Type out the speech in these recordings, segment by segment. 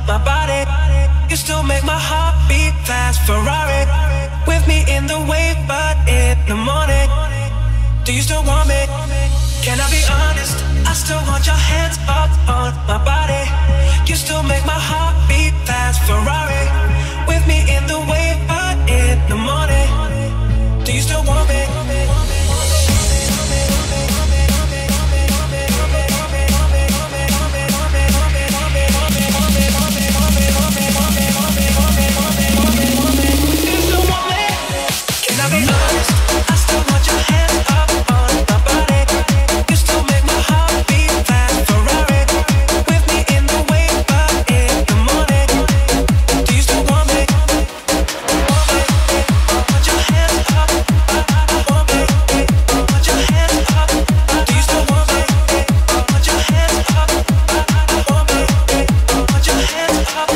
my body. You still make my heart beat fast. Ferrari, with me in the wave, but in the morning. Do you still want me? Can I be honest? I still want your hands up on my body. You still make my heart beat fast. Ferrari, with me in the wave, but in the morning. Do you still want me? Can I be honest? I still want your hands up on my body. You still make my heart beat fast. Ferrari, with me in the wave, but in the morning. Do you still want me? Want your hands up. Want me? Want your hands up. Do you still want me? Want your hands up. Want me? Want your hands up.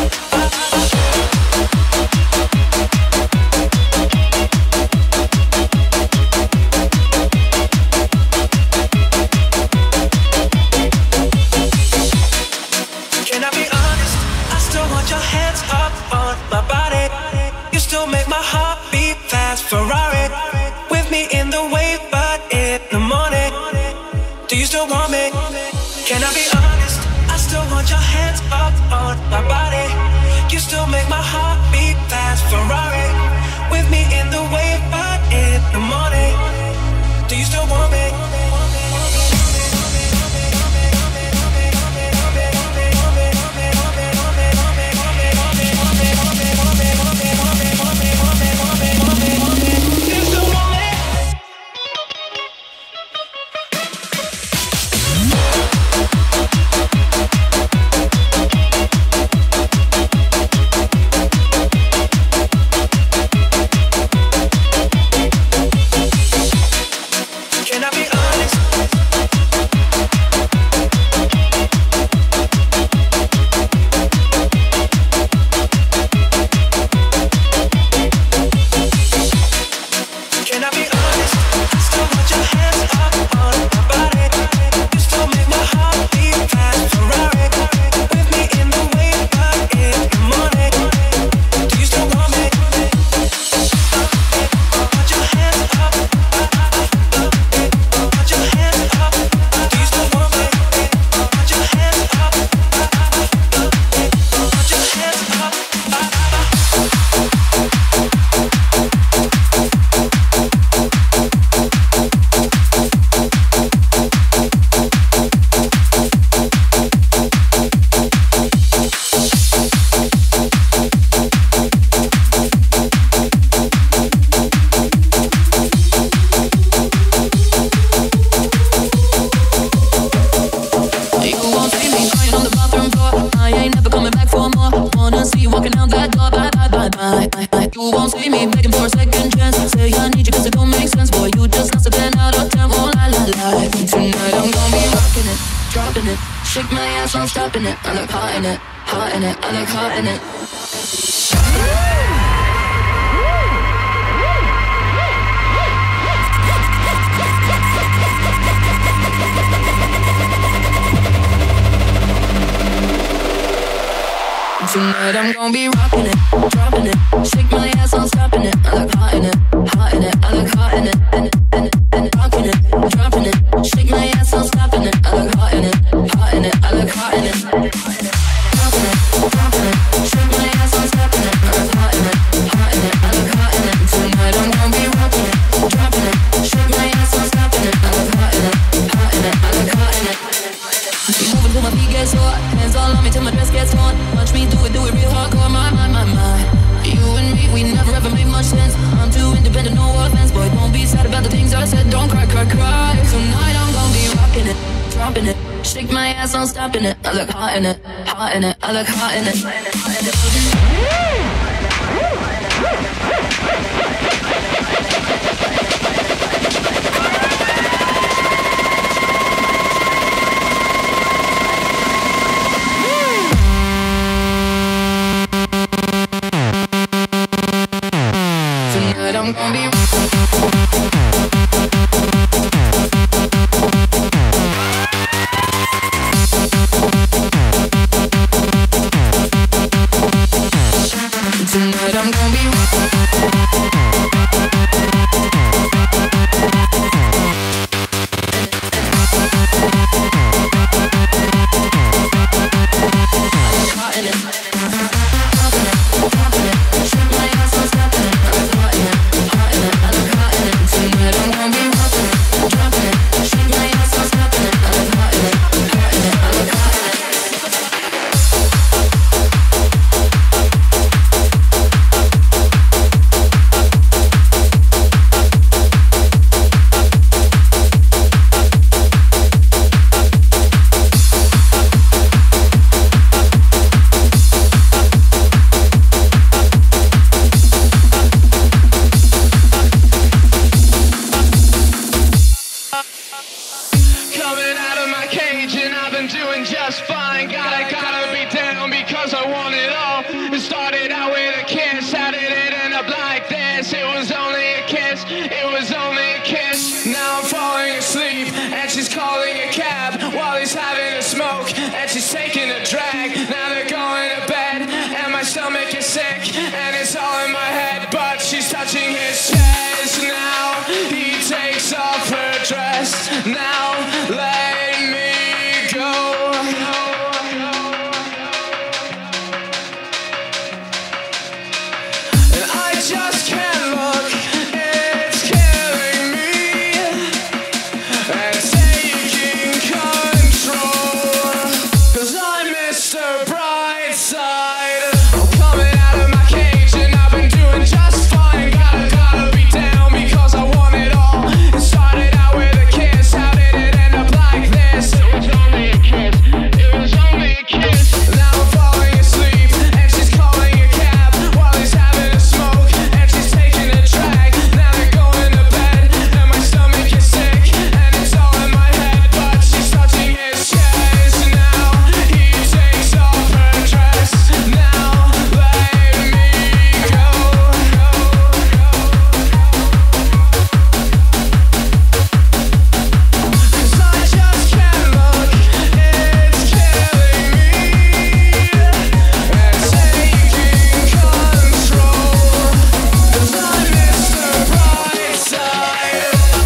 Can I be honest? I still want your hands up on my body. You still make my heart beat fast. Ferrari, with me in the wave, but in the morning. Do you still want me? Can I be honest? I still want your hands up on my body. You still make my heart beat fast. Ferrari, with me in the wave, but in the morning. Do you still want me? Can I be honest? Can I be honest? I still want your hands up on my body. You still make my heart beat fast. Ferrari, with me in the wave, but in the morning. Do you still want me? Want your hands up. Want your hands up. Do you still want me? Want your hands up. Want your hands up. You won't see me crying on the bathroom floor. I ain't never coming back for more. Wanna see you walking out that door. Bye, bye, bye, bye. You won't see me begging for a second chance. Say I need you cause it don't make sense. Boy, you just lost a 10 out of 10. Oh, la, la, la. Tonight I'm gonna be rocking it, dropping it. Shake my ass, I'm stopping it. I look hot in it, hot in it. I look hot in it. Tonight I'm gonna be rocking it, dropping it. Shake my ass, I'm stopping it. I look hot in it, hot in it. I look hot in it, and rocking it, dropping it. Shake my ass, I'm stopping it. I look hot in it, hot in it. I look hot in it, dropping it, dropping it. Shake my ass, I'm stopping it. I look hot in it, hot in it. I look hot in it. Tonight I'm gonna be rocking it, dropping it. Shake my ass, I'm stopping it. I look hot in it, hot in it. I look hot in it. Moving till my feet get sore, hands all on me till my dress gets torn. Watch me do it real hardcore, my. You and me, we never ever made much sense. I'm too independent, no offense. Boy, don't be sad about the things I said. Don't cry, cry, cry. Tonight I'm gonna be rocking it, dropping it. Shake my ass, I'm stopping it. I look hot in it, hot in it. I look hot in it. Tonight I'm gonna be just fine. Gotta be down because I want it all. It started out with a kiss. How did it end up like this? It was only a kiss. It was only a kiss. Now I'm falling asleep and she's calling a cab while he's having a smoke and she's taking a drag. Now they're going to bed and my stomach is sick and it's all in my head, but she's touching his chest. Now he takes off her dress. Now let me go. And I just can't look. It's killing me and taking control. 'Cause I'm Mr. Brightside. I'm coming out of my cage and I've been doing just fine. Gotta be down because I want it all. It started out with a kiss. How did it end up like this? It was only a kiss. It was only a kiss. Now I'm falling asleep and she's calling a cab while he's having a smoke and she's taking a drag. Now they're going to bed and my stomach is sick and it's all in my head, but she's touching his chest. Now he takes off her dress. Now let me go. 'Cause I just can't look. It's killing me and taking control. 'Cause I'm Mr. Brightside.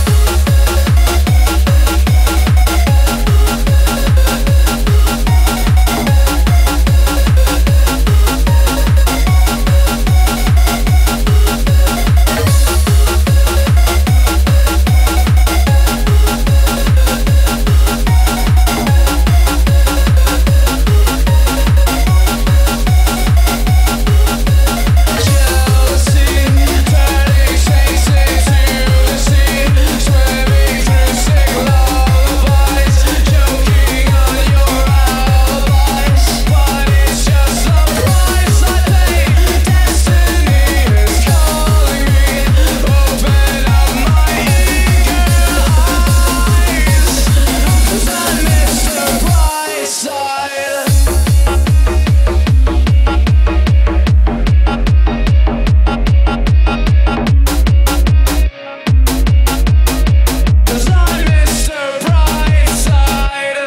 'Cause I'm Mr. Brightside.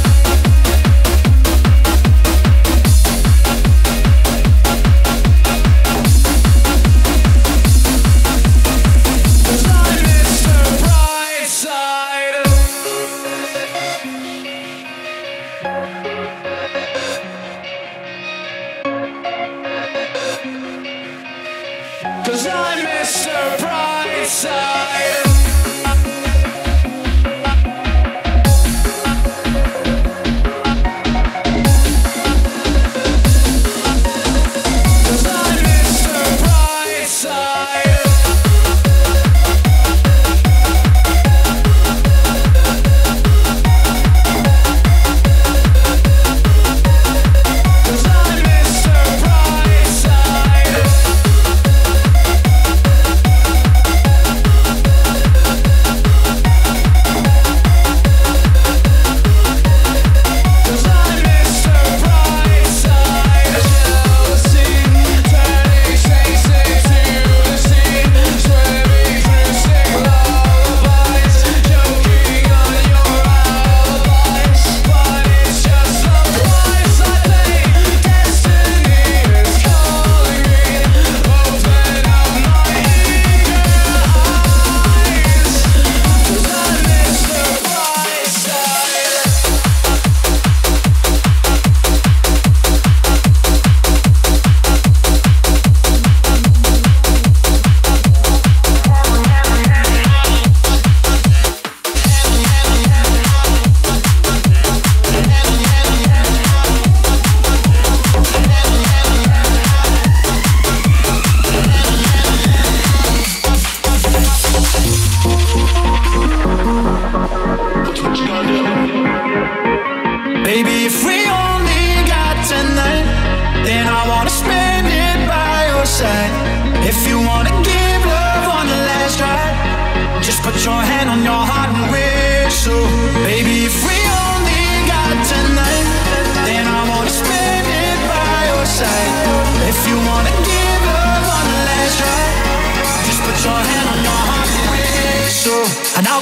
'Cause I'm Mr. Brightside. 'Cause I'm Mr. Brightside. 'Cause I'm Mr. Brightside. 'Cause I'm Mr. Brightside.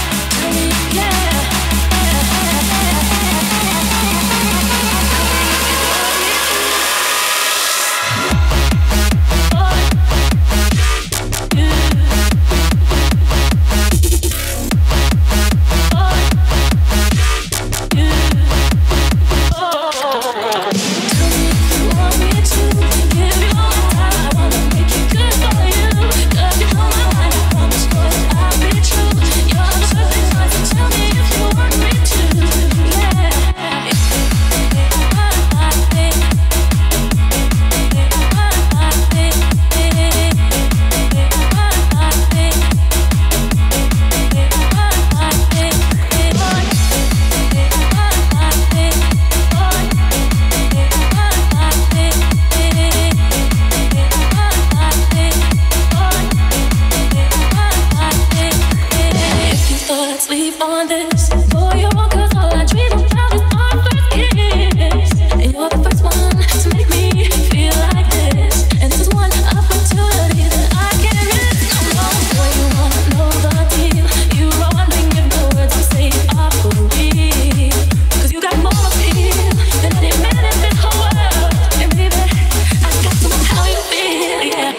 Turn me, yeah. sleep on this. For your own, 'cause all I dream about is our first kiss. And you're the first one to make me feel like this. And this is one opportunity that I can't resist. No, boy, you wanna know the deal. You run and give the words to say are for real. 'Cause you got more appeal than any man in this whole world. And baby, I got to know how you feel, yeah.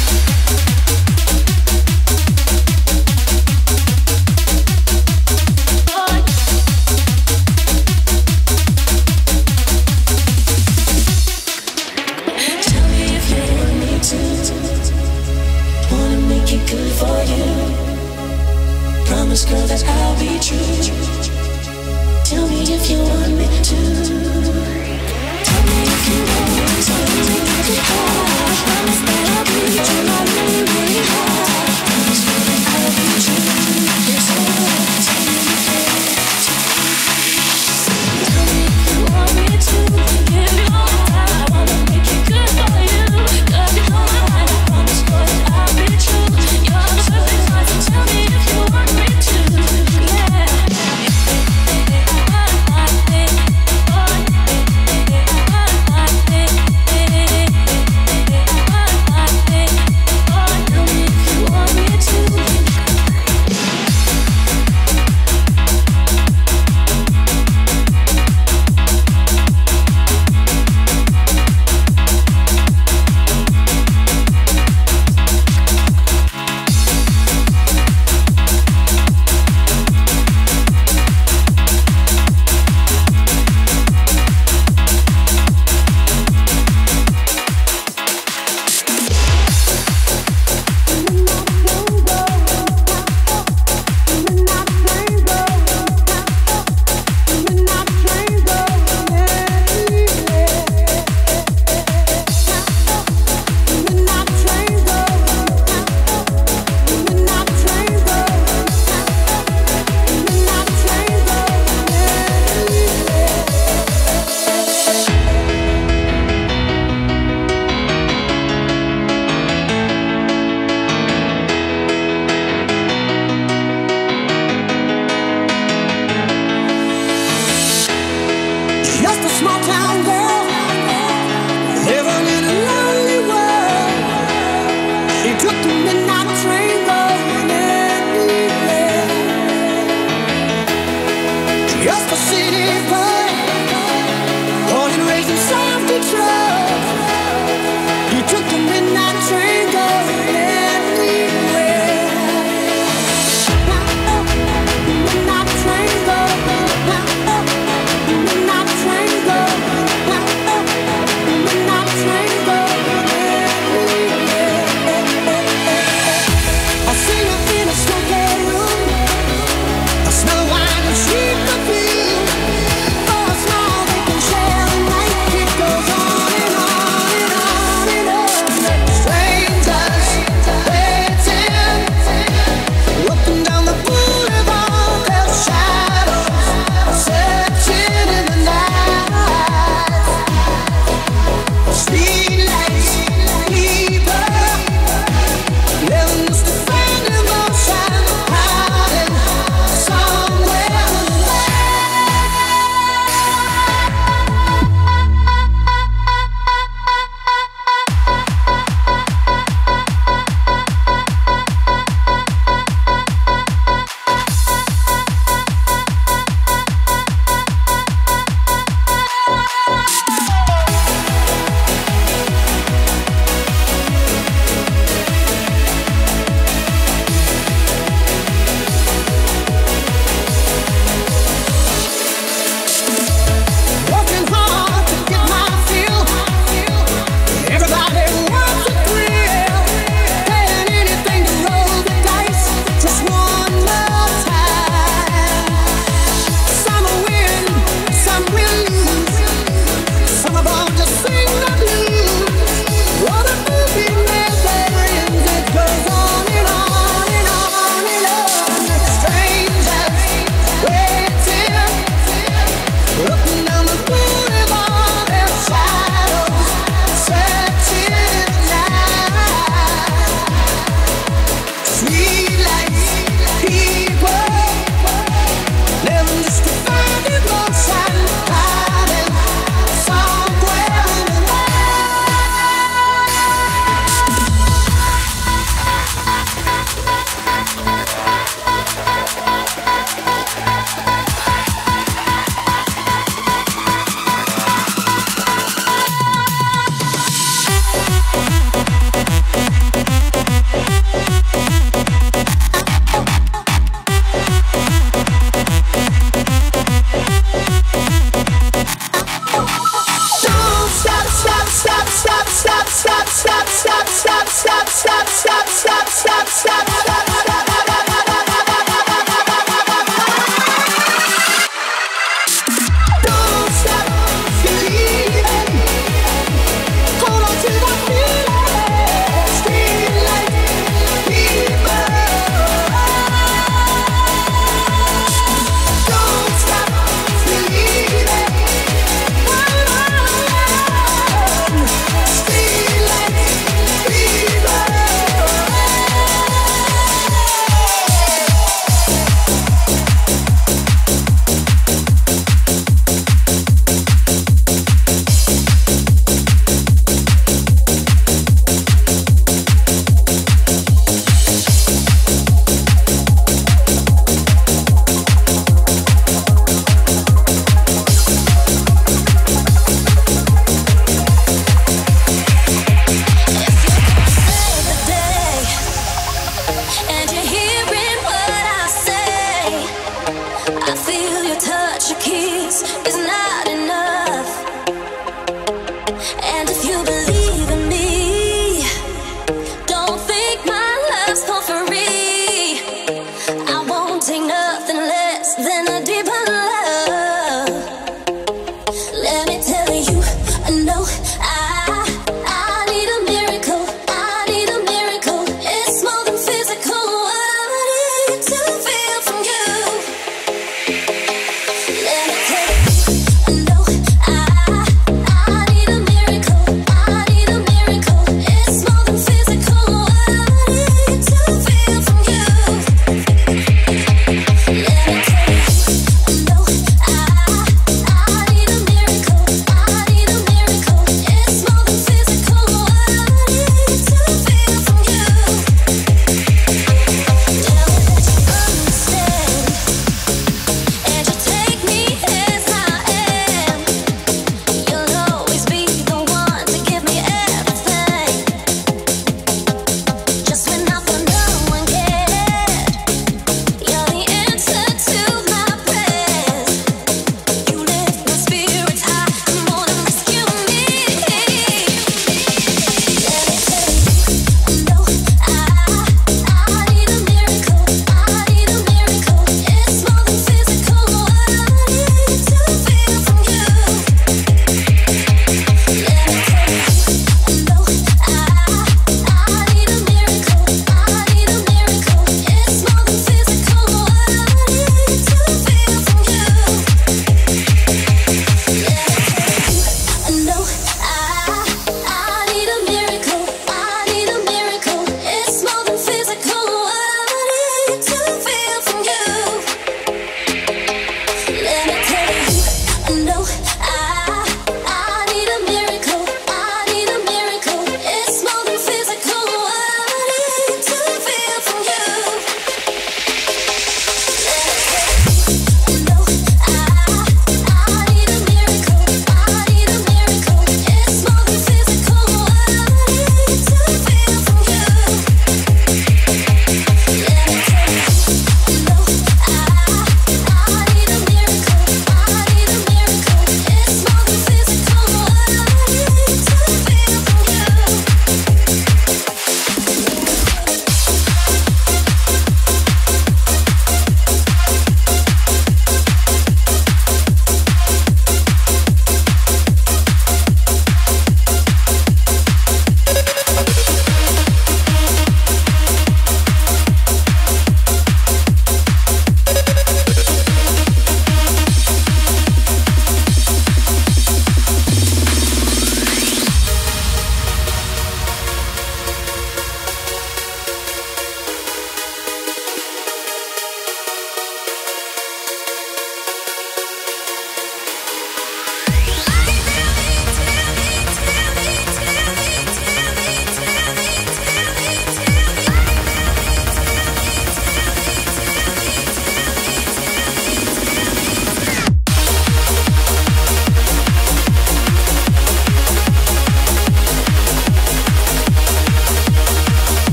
Good for you. Promise, girl, that I'll be true. Tell me if you want me to. Tell me if you want me to. I promise that I'll be true. I really, really hard. Promise, girl, that I'll be true. Yes, I will. Tell me if you want me to. Give you all the time. I wanna make it good for you. 'Cause you know my mind. I promise, girl, that I'll be true. You're the perfect one, so tell me if you want me to, yeah. Understand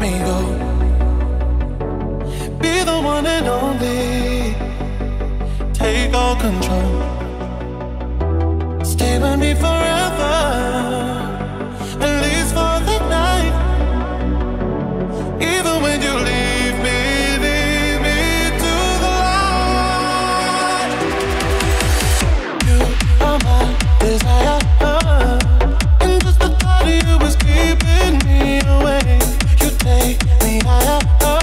me go. Be the one and only. Take all control. Stay with me forever, at least for the night. Even when you leave me to the light. You are my desire, and just the thought of you was keeping me away. You take me higher,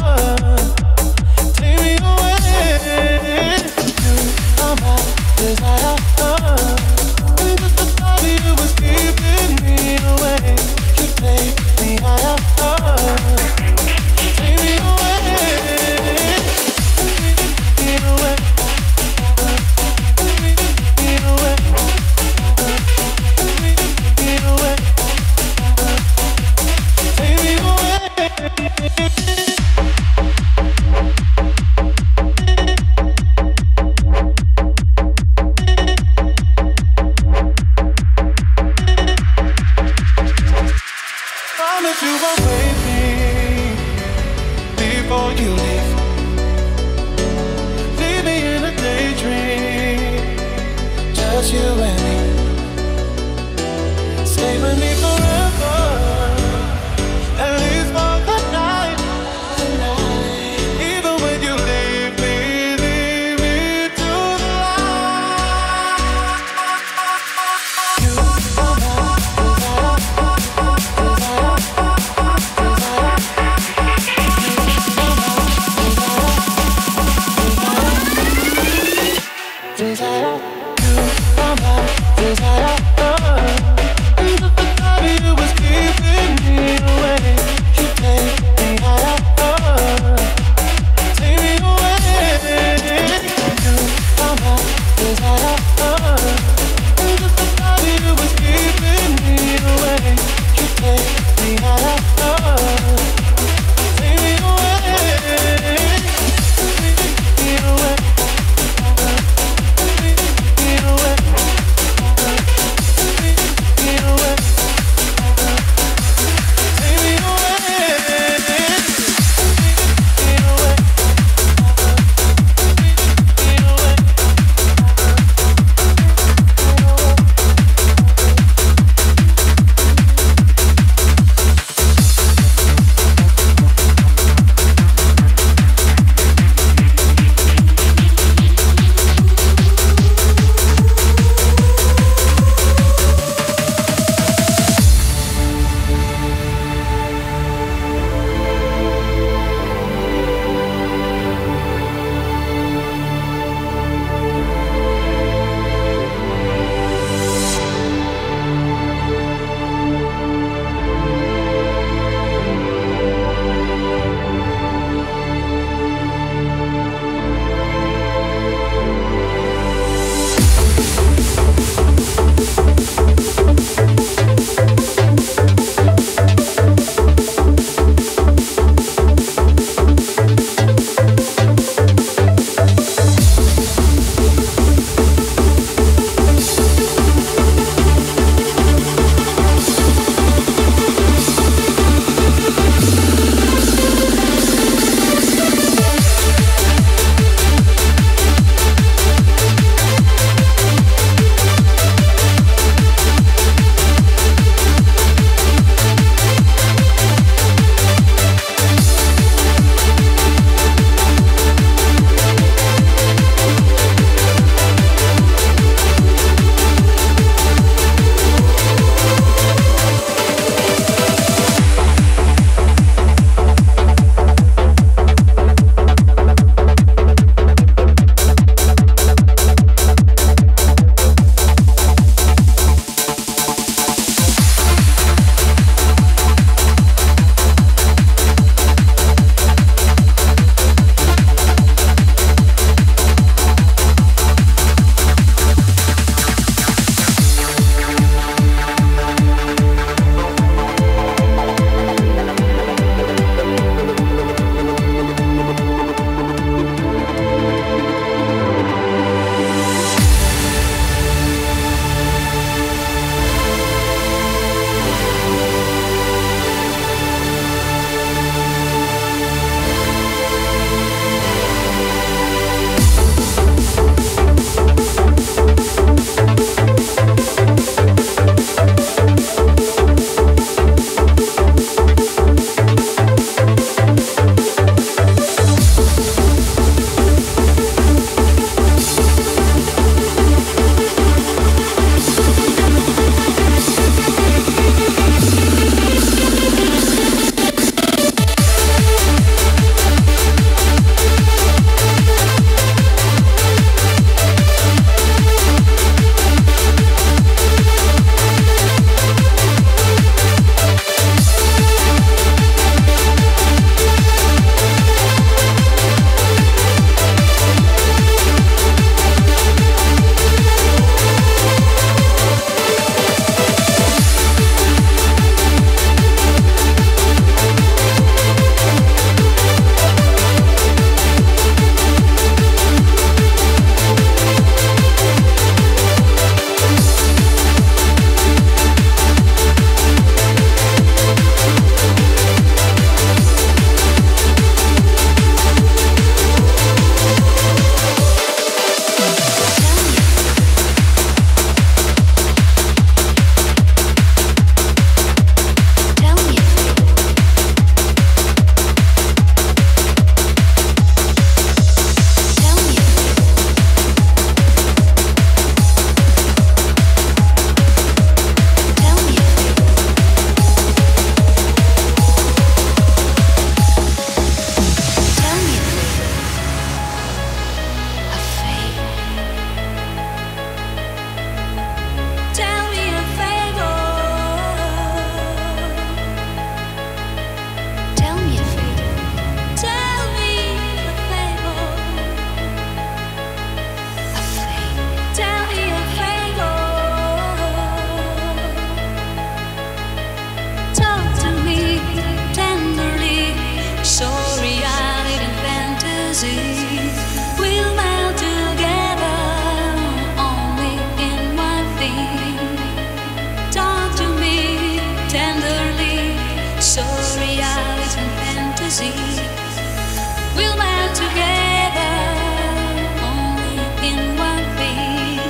take me away. You are my desire, and just the thought of you was keeping me away. You take me higher, take me away. we'll melt together only in one thing.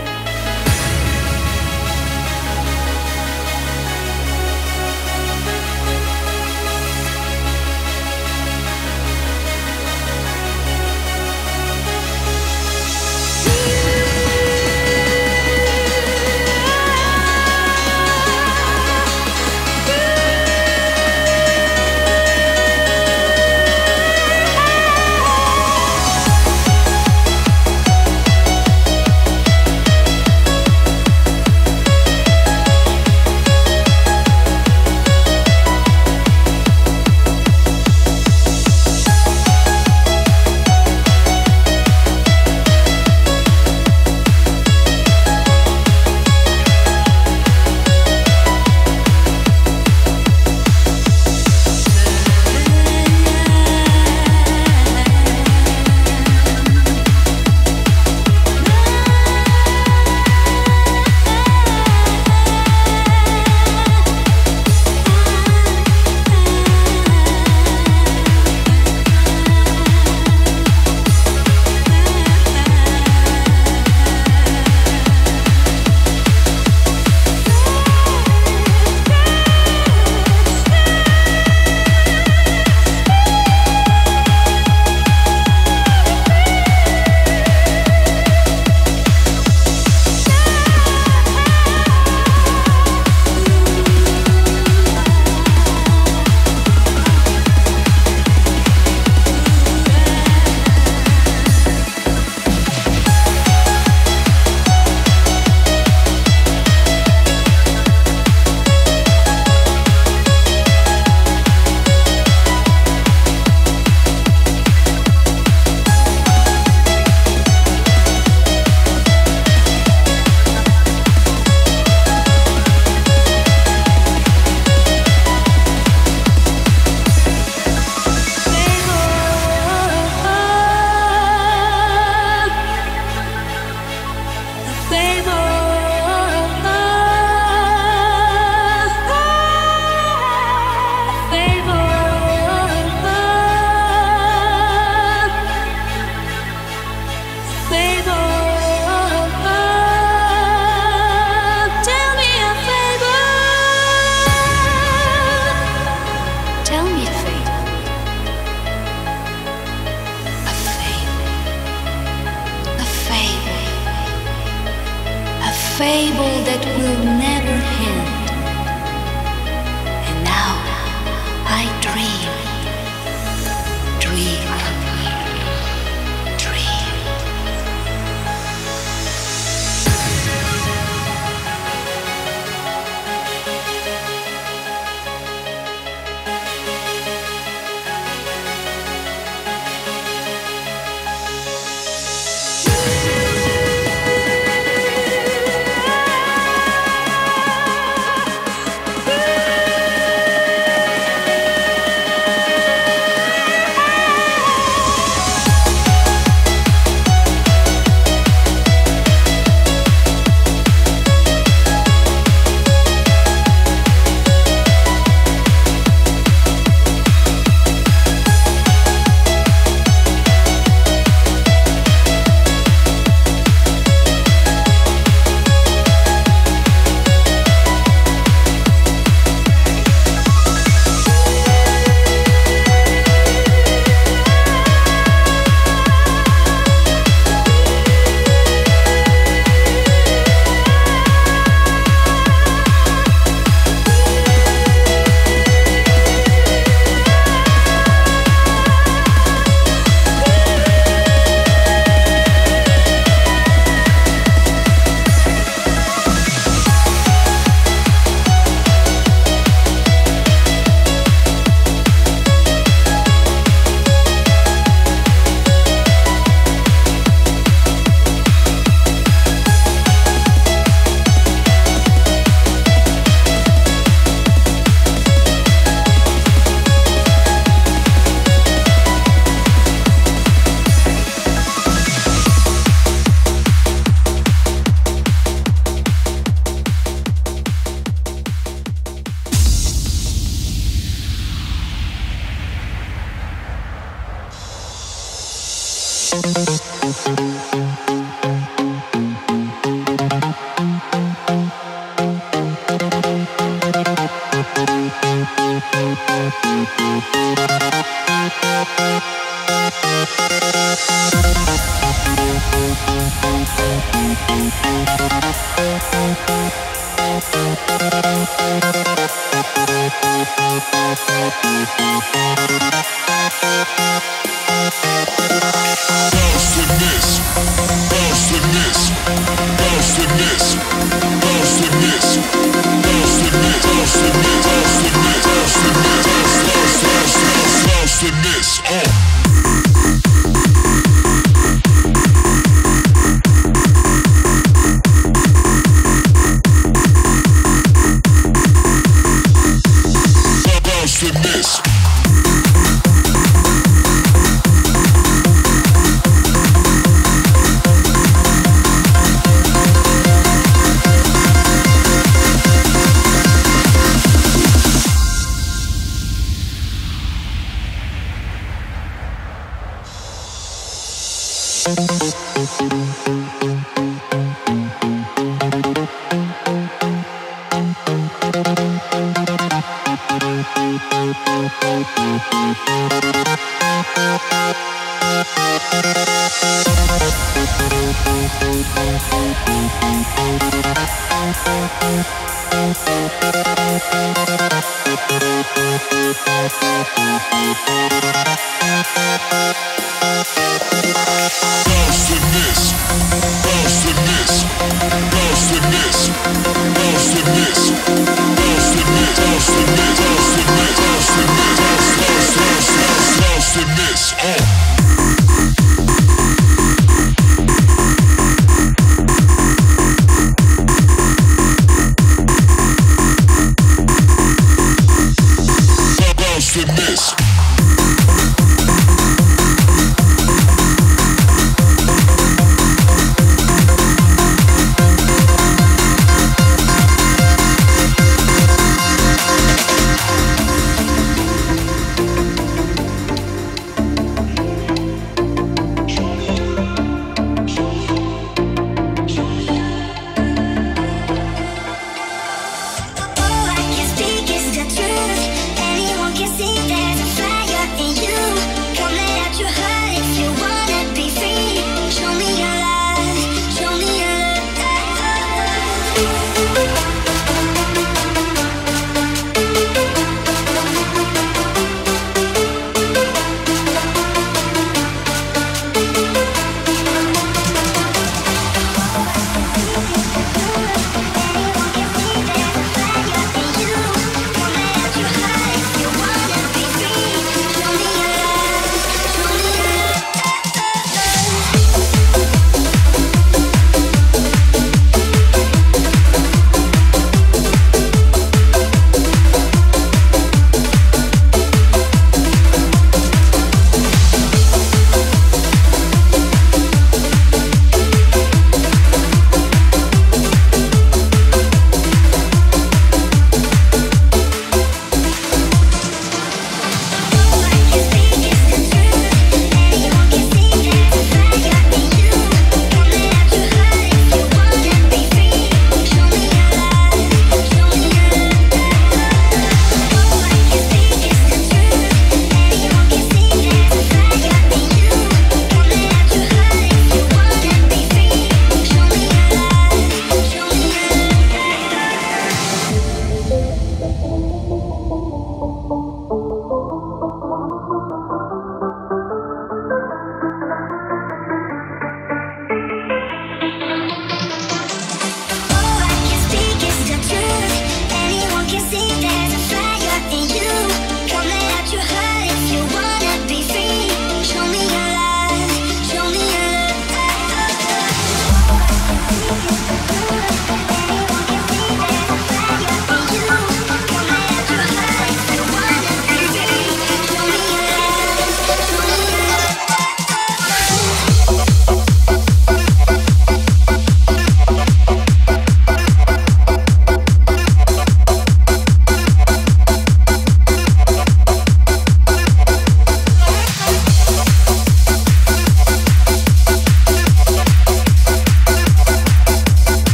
Fable that will never end. And now I dream, dream, dream.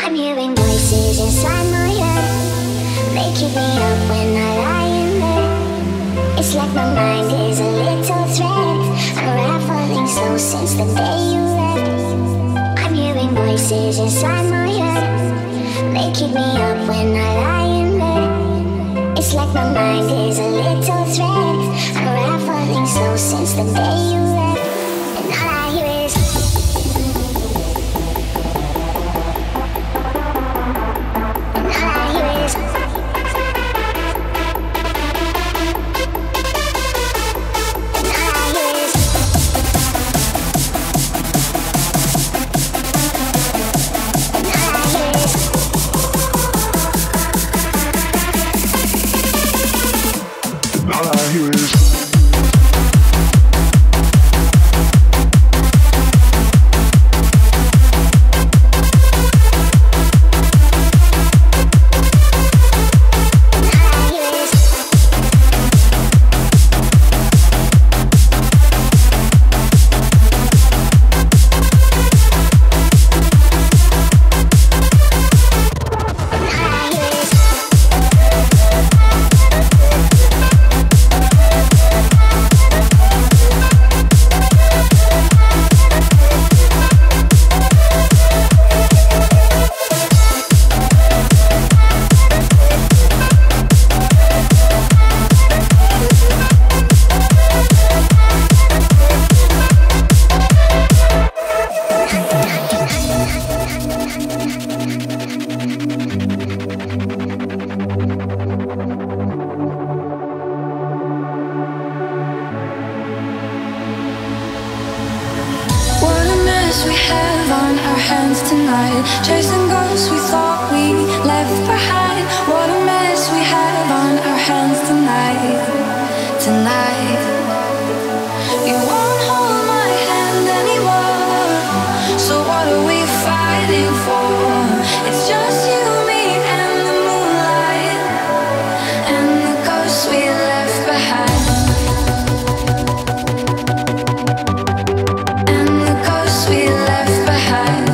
I'm hearing voices inside my head. They keep me up when I lie in bed. It's like my mind is a little thread, unraveling slow since the day you left. I'm hearing voices inside my head. They keep me up when I lie in bed. It's like my mind is a little thread, unraveling slow since the day you left. And all I hear is chasing ghosts we thought we left behind. What a mess we have on our hands tonight. You won't hold my hand anymore. So what are we fighting for? It's just you, me, and the moonlight, and the ghosts we left behind. And the ghosts we left behind.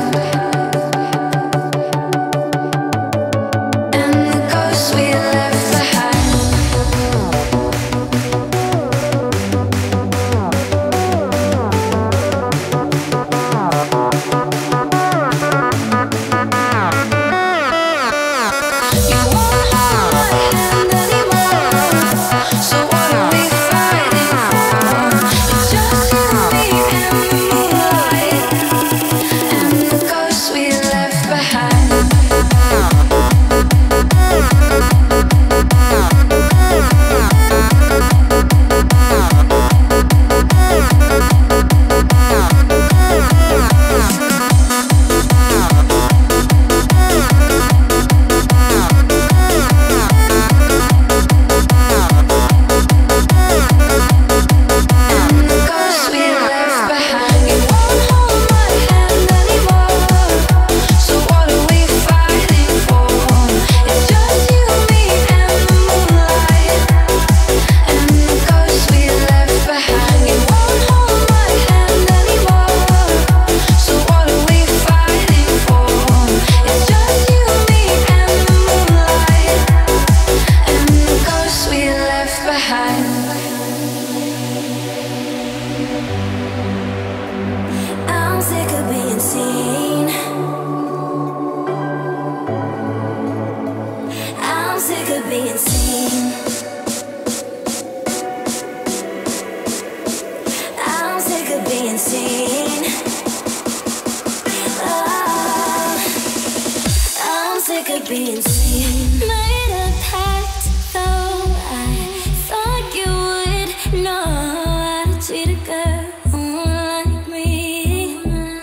Being seen, made a pact, though I thought you would know how to treat a girl like me.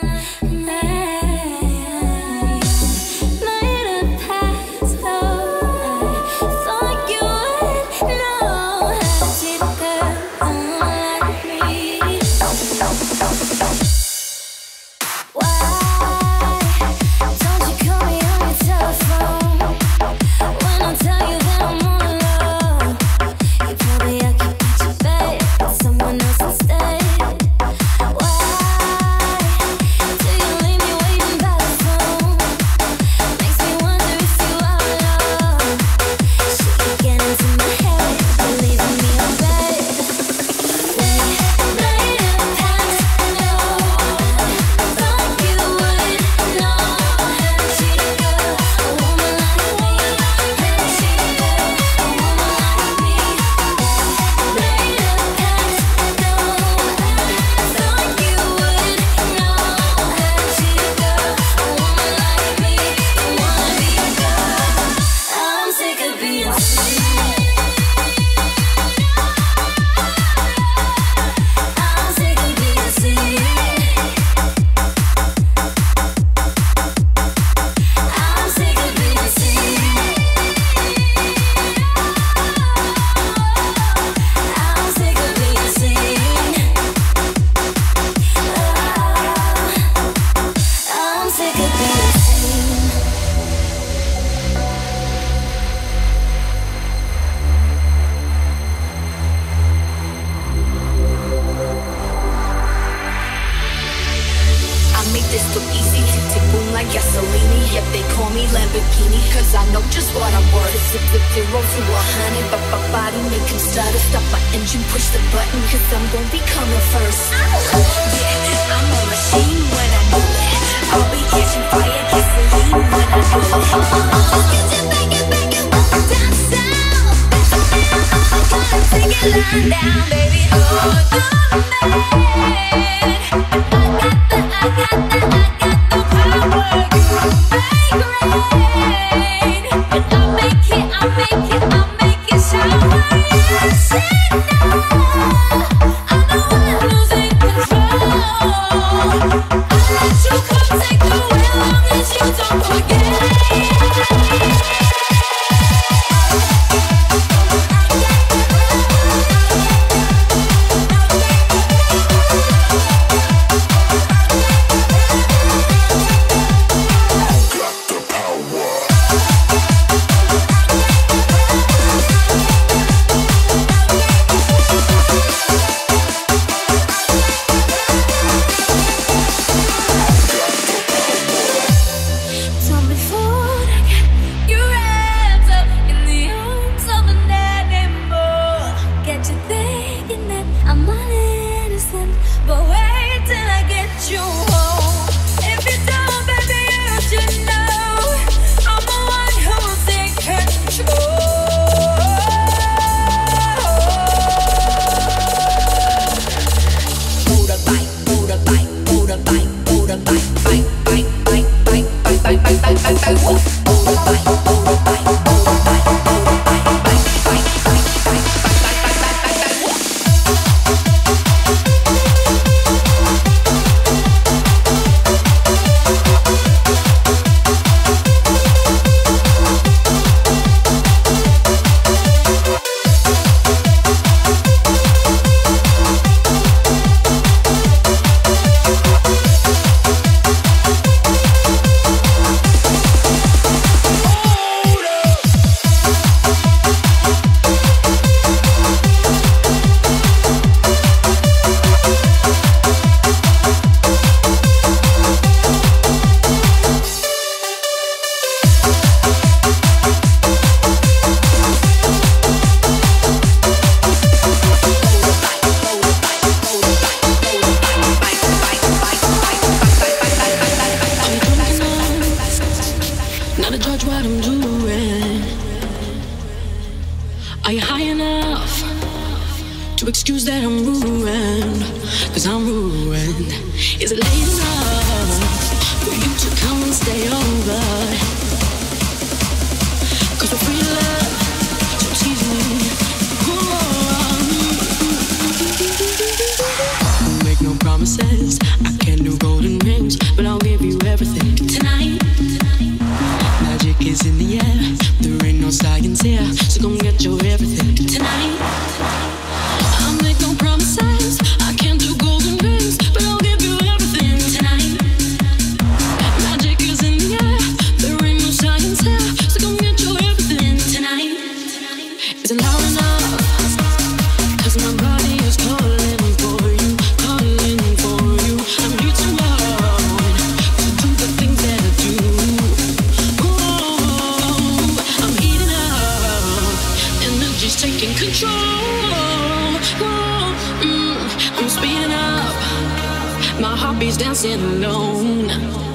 Made a pact, though I thought you would know how to treat a girl like me. Why don't you call me on your telephone? When I tell you that I'm all alone. Yep, they call me Lamborghini, cause I know just what I'm worth. Zip 0 to 100, but my body make him stutter. Stop my engine, push the button, cause I'm gon' be coming first. Yeah, I'm a machine when I know it. I'll be catching fire, gasoline when I know it. Just get you back and walk down south. Gonna take it lying down, baby. Oh, you're mad. I got the power. to excuse that I'm ruined, cause I'm ruined. Is it late enough for you to come and stay over? Cause we're free to love, so tease me. Make no promises, I can't do golden rings, but I'll give you everything tonight. Magic is in the air, there ain't no science here, so come get your everything tonight. I'll make no promises, I can't do golden rings, but I'll give you everything tonight. Magic is in the air, there ain't no science here, so come get your everything tonight. Is it loud enough? Cause my body is calling for you, calling for you. I'm reaching out to do the things that I do. Oh, I'm heating up, energy's taking control. I'm speeding up, my heartbeat's dancing alone.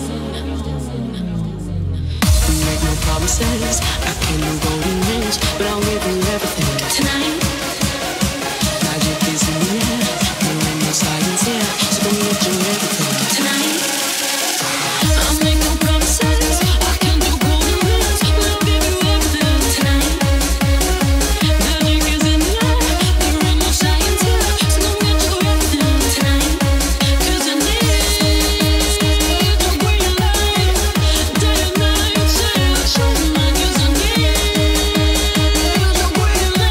Make no promises, I can't do golden rings, but I'll give you everything tonight. Magic is in the air, there ain't no science here, so come get your everything tonight. I'll make no promises, I can't do golden rings, but I'll give you everything tonight. Magic is in the air, there ain't no science here, so come get your everything tonight. Cause I need your green light, day and night, say show me, cause I need your green light.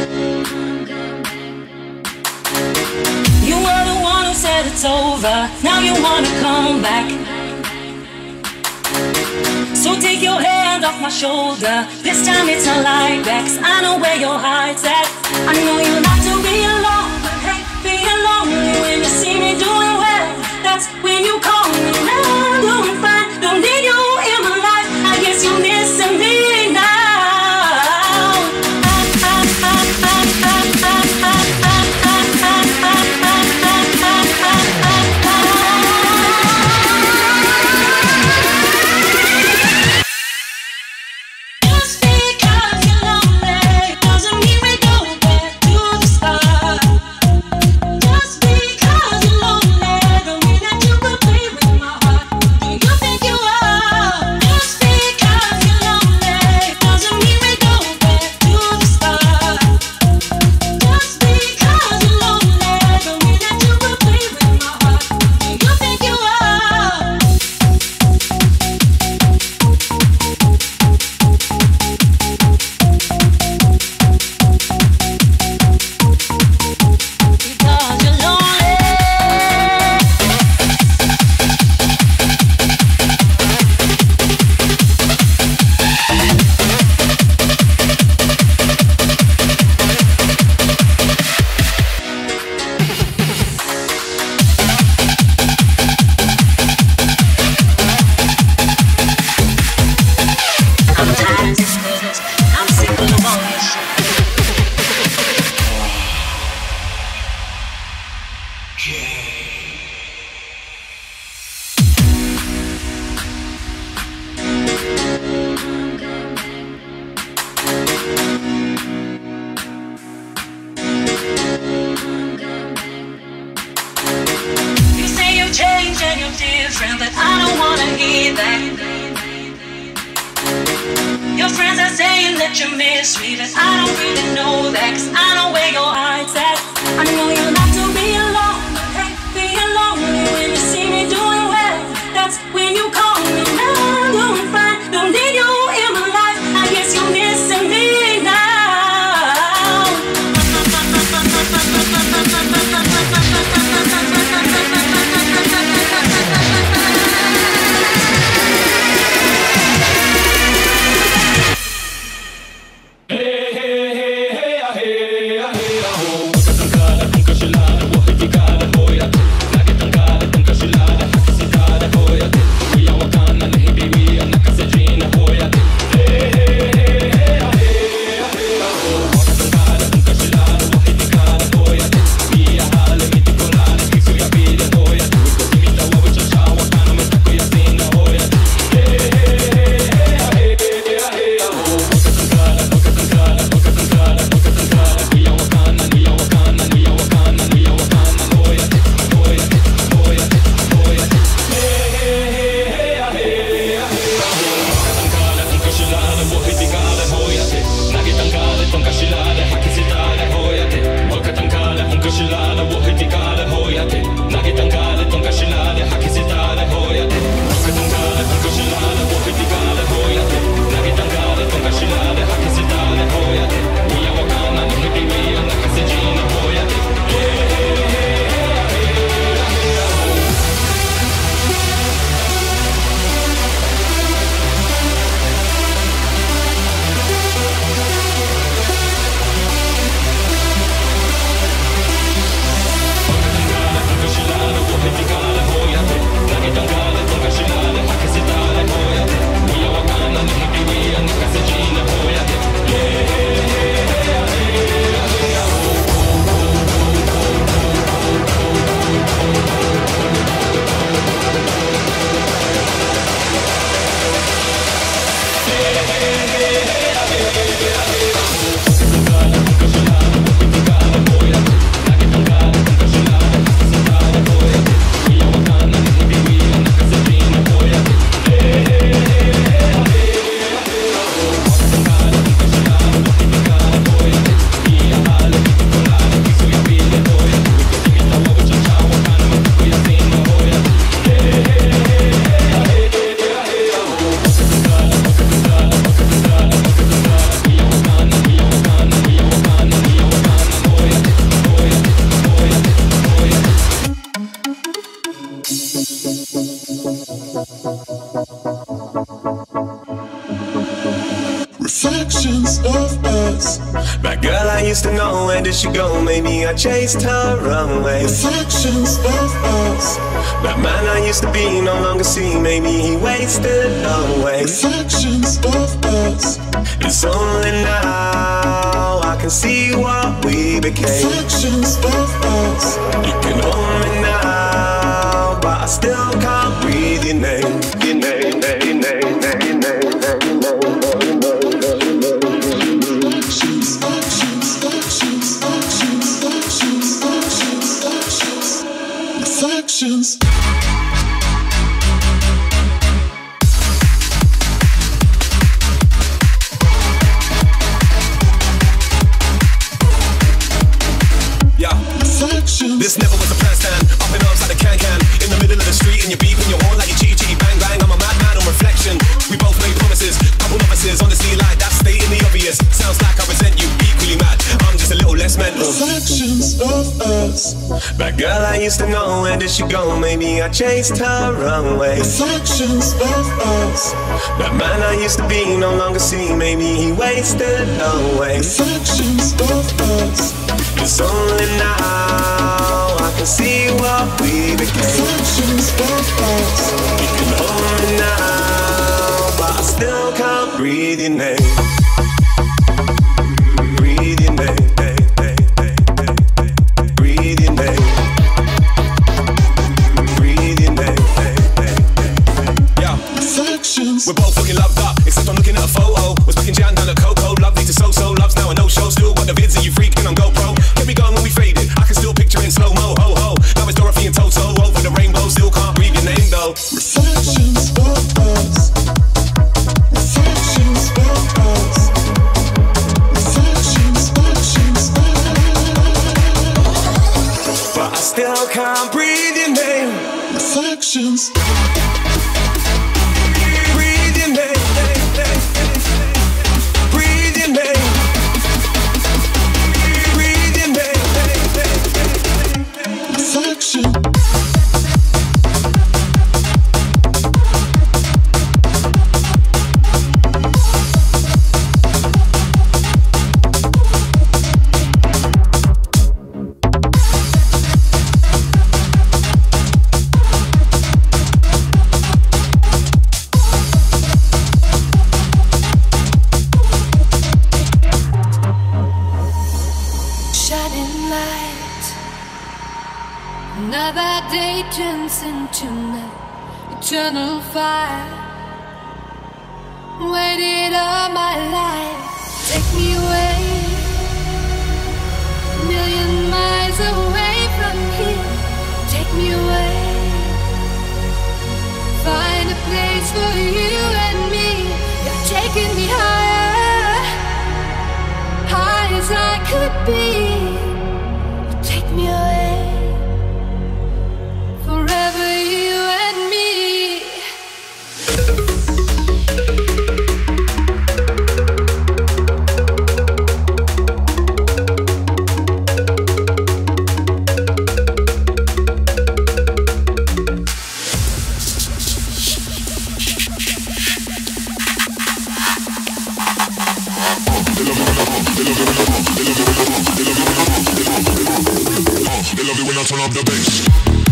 You were the one who said it's over. Now you wanna come back. So take your hand off my shoulder. This time it's not like that, 'cause I know where your heart's at. I know you like to be alone, but hey, being lonely when you see me doing well, that's when you call me. Now I'm doing fine, don't need you in my life. I guess you're missing me now. used to know, where did she go? Maybe I chased her away. Reflections of us. That man I used to be no longer see. Maybe he wasted away. Reflections of us. It's only now I can see what we became. Reflections of us. You can hold me now, but I still can't breathe your name. Your name, name, name, name, name, name, name, Reflections. This never was a plan stand, up in arms like a can-can. In the middle of the street and you're beeping your horn like you chitty bang bang. I'm a madman on reflection. We both made promises, couple novices on the sea like that's stating the obvious. Sounds like I resent you, equally mad. I'm just a little less mental. Reflections of us. That girl I used to know, where did she go? Maybe I chased her away. Reflections of us. That man I used to be no longer see. Maybe he wasted away. Reflections of us. It's only now I can see what we became. Reflections of us. You can hold me now, but I still can't breathe your name. Breathe your name, breathe your name, breathe your name. Yeah. Reflections. We're both looking loved up, except I'm looking at a photo. Was back in Jan down at Coco, lovely to so-so. Love's now a no-show, still got the vids of you freaking on GoPro. Kept me going when we faded, I can still picture in slow-mo, ho-ho. Now it's Dorothy and Toto, over the rainbow. Still can't breathe your name though. Reflections of us. Reflections of us. Reflections, reflections of us. But I still can't breathe your name. Reflections. Breathe your name, breathe your name, breathe your name. Reflection. Another day turns into night, eternal fire. Waited all my life, take me away, a million miles away from here. Take me away, find a place for you and me. You're taking me higher, high as I could be. You take me away. Forever you and me. They love it when I turn up the bass.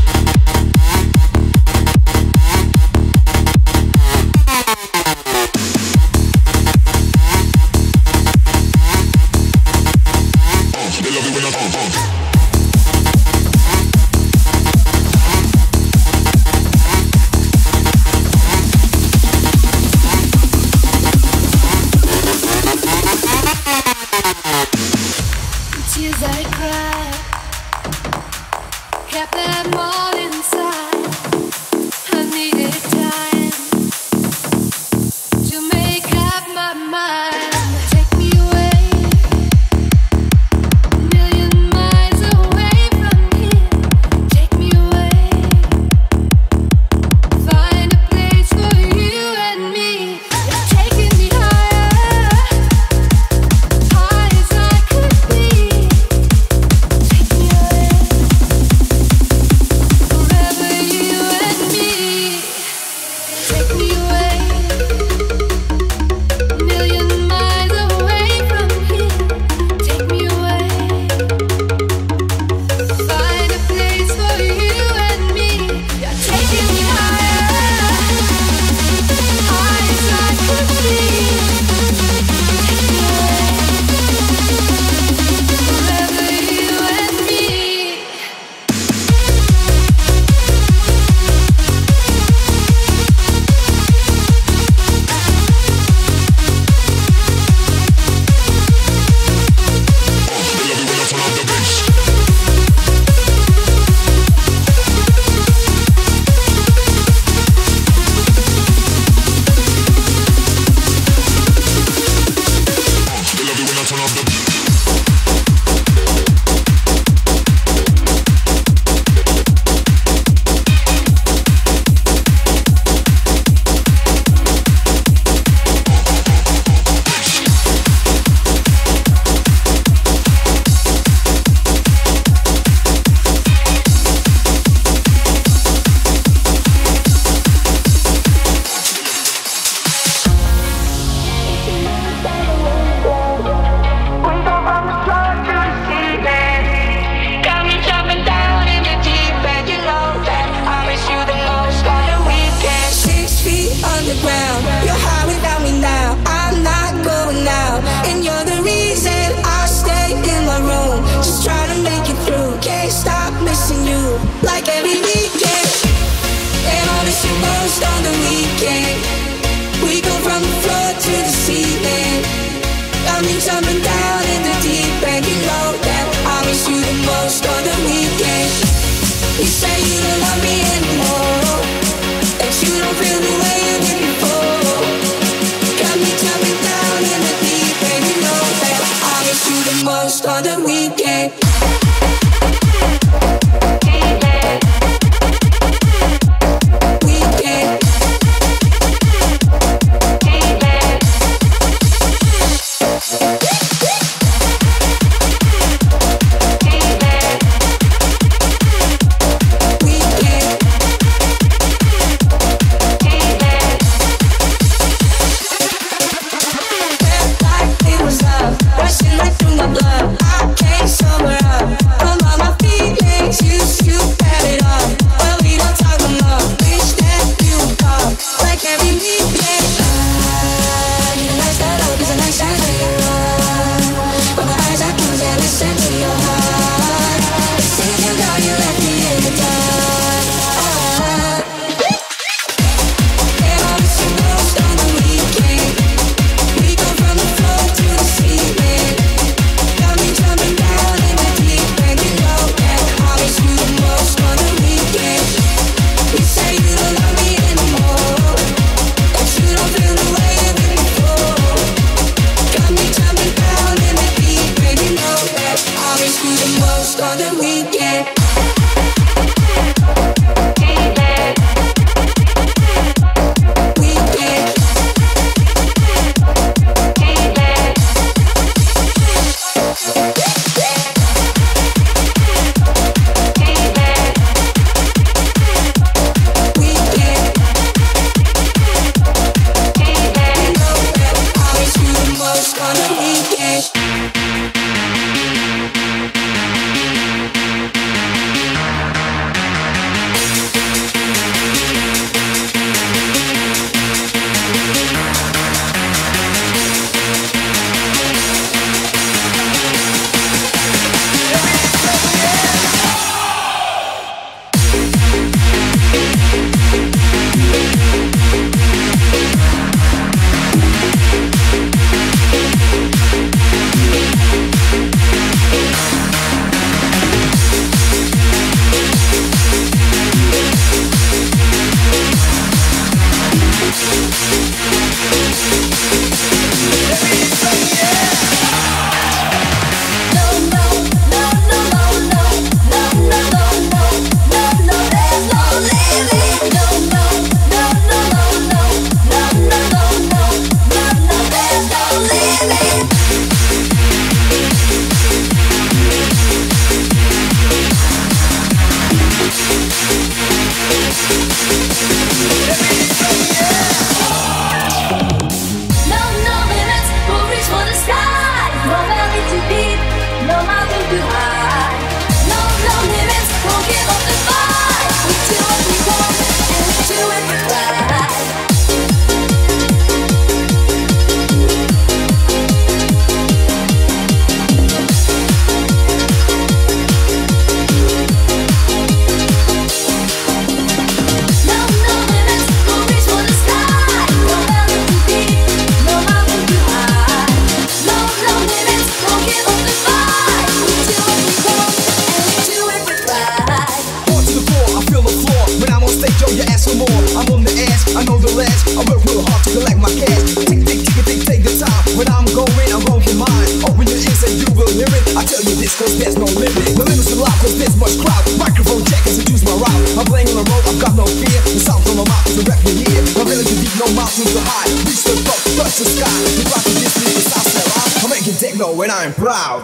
Tears I cried, kept them all inside. I needed time to make up my mind. Take me away, a million miles away from here. Take me away, find a place for you and me. You're taking me higher, high as I could be. Take me away. When I'm proud.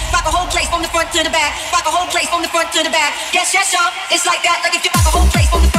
To the back, rock a whole place from the front to the back. Yes, yes, y'all. It's like that. Like if you rock a whole place from the